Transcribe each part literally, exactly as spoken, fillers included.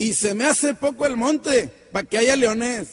Y se me hace poco el monte, pa' que haya leones.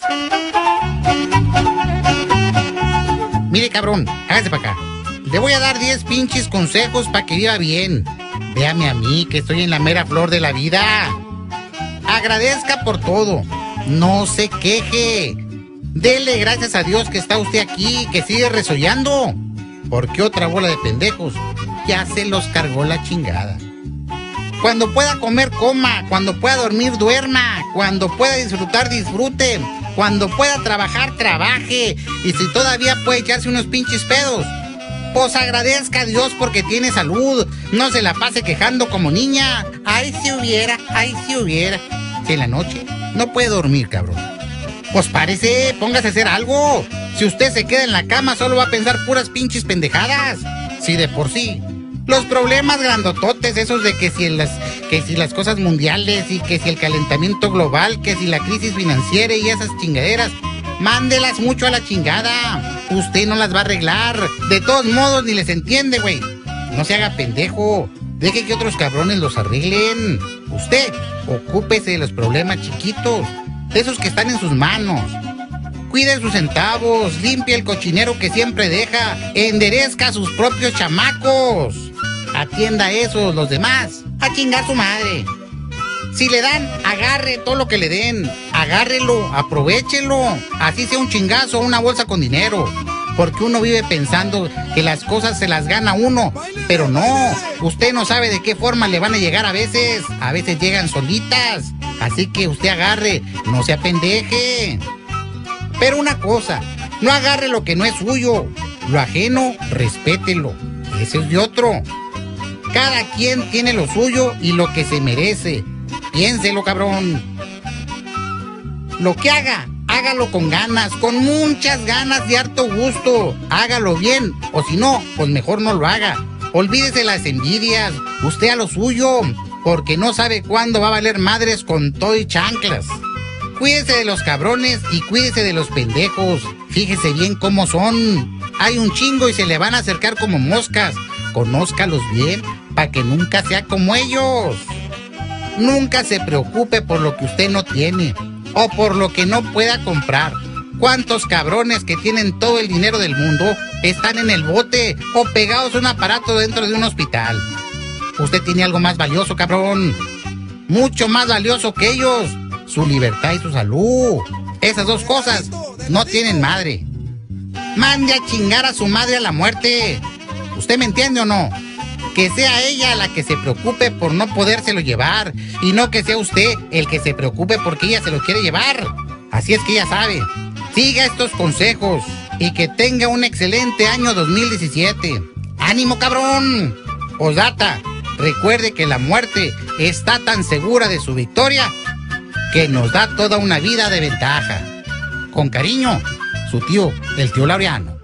Mire, cabrón, hágase para acá. Le voy a dar diez pinches consejos para que viva bien. Véame a mí, que estoy en la mera flor de la vida. Agradezca por todo. No se queje. Dele gracias a Dios que está usted aquí, que sigue resollando. Porque otra bola de pendejos ya se los cargó la chingada. Cuando pueda comer, coma. Cuando pueda dormir, duerma. Cuando pueda disfrutar, disfrute. Cuando pueda trabajar, trabaje. Y si todavía puede echarse unos pinches pedos, pues agradezca a Dios porque tiene salud. No se la pase quejando como niña. Ay, si hubiera, ay, si hubiera. Si en la noche no puede dormir, cabrón, pues párese, póngase a hacer algo. Si usted se queda en la cama, solo va a pensar puras pinches pendejadas. Si de por sí los problemas grandototes, esos de que si las, que si las cosas mundiales y que si el calentamiento global, que si la crisis financiera y esas chingaderas, mándelas mucho a la chingada. Usted no las va a arreglar. De todos modos, ni les entiende, güey. No se haga pendejo. Deje que otros cabrones los arreglen. Usted, ocúpese de los problemas chiquitos, de esos que están en sus manos. Cuide sus centavos, limpie el cochinero que siempre deja, enderezca a sus propios chamacos. Atienda a esos, los demás, a chingar su madre. Si le dan, agarre todo lo que le den. Agárrelo, aprovéchelo. Así sea un chingazo o una bolsa con dinero. Porque uno vive pensando que las cosas se las gana uno. Pero no, usted no sabe de qué forma le van a llegar a veces. A veces llegan solitas. Así que usted agarre, no se apendeje. Pero una cosa, no agarre lo que no es suyo. Lo ajeno, respételo. Ese es de otro. Cada quien tiene lo suyo y lo que se merece. Piénselo, cabrón. Lo que haga, hágalo con ganas, con muchas ganas y harto gusto. Hágalo bien, o si no, pues mejor no lo haga. Olvídese las envidias, usted a lo suyo, porque no sabe cuándo va a valer madres con todo y chanclas. Cuídese de los cabrones y cuídese de los pendejos. Fíjese bien cómo son. Hay un chingo y se le van a acercar como moscas. Conózcalos bien para que nunca sea como ellos. Nunca se preocupe por lo que usted no tiene o por lo que no pueda comprar. ¿Cuántos cabrones que tienen todo el dinero del mundo están en el bote o pegados a un aparato dentro de un hospital? Usted tiene algo más valioso, cabrón. Mucho más valioso que ellos. Su libertad y su salud. Esas dos cosas no tienen madre. Mande a chingar a su madre a la muerte. ¿Usted me entiende o no? Que sea ella la que se preocupe por no podérselo llevar y no que sea usted el que se preocupe porque ella se lo quiere llevar. Así es que ya sabe. Siga estos consejos y que tenga un excelente año dos mil diecisiete. ¡Ánimo, cabrón! Posdata, recuerde que la muerte está tan segura de su victoria que nos da toda una vida de ventaja. Con cariño, su tío, el tío Laureano.